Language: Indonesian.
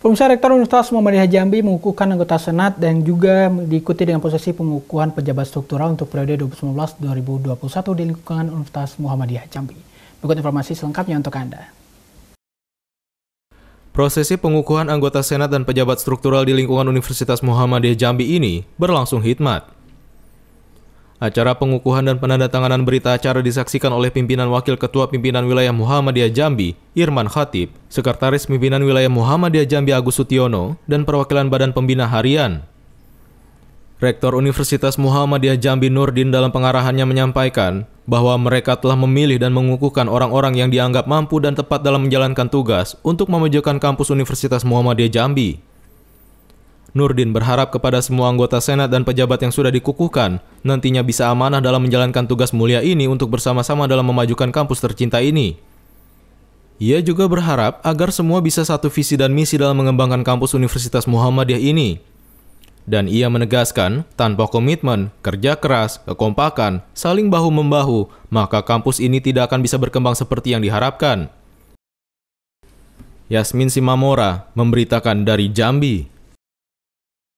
Pemirsa, Rektor Universitas Muhammadiyah Jambi mengukuhkan anggota Senat dan juga diikuti dengan prosesi pengukuhan pejabat struktural untuk periode 2019-2021 di lingkungan Universitas Muhammadiyah Jambi. Berikut informasi selengkapnya untuk Anda. Prosesi pengukuhan anggota Senat dan pejabat struktural di lingkungan Universitas Muhammadiyah Jambi ini berlangsung hikmat. Acara pengukuhan dan penandatanganan berita acara disaksikan oleh pimpinan Wakil Ketua Pimpinan Wilayah Muhammadiyah Jambi, Irman Khatib, Sekretaris Pimpinan Wilayah Muhammadiyah Jambi Agus Sutiono, dan perwakilan Badan Pembina Harian. Rektor Universitas Muhammadiyah Jambi Nurdin dalam pengarahannya menyampaikan bahwa mereka telah memilih dan mengukuhkan orang-orang yang dianggap mampu dan tepat dalam menjalankan tugas untuk memajukan kampus Universitas Muhammadiyah Jambi. Nurdin berharap kepada semua anggota Senat dan pejabat yang sudah dikukuhkan nantinya bisa amanah dalam menjalankan tugas mulia ini untuk bersama-sama dalam memajukan kampus tercinta ini. Ia juga berharap agar semua bisa satu visi dan misi dalam mengembangkan kampus Universitas Muhammadiyah ini. Dan ia menegaskan, tanpa komitmen, kerja keras, kekompakan, saling bahu-membahu, maka kampus ini tidak akan bisa berkembang seperti yang diharapkan. Yasmin Simamora memberitakan dari Jambi.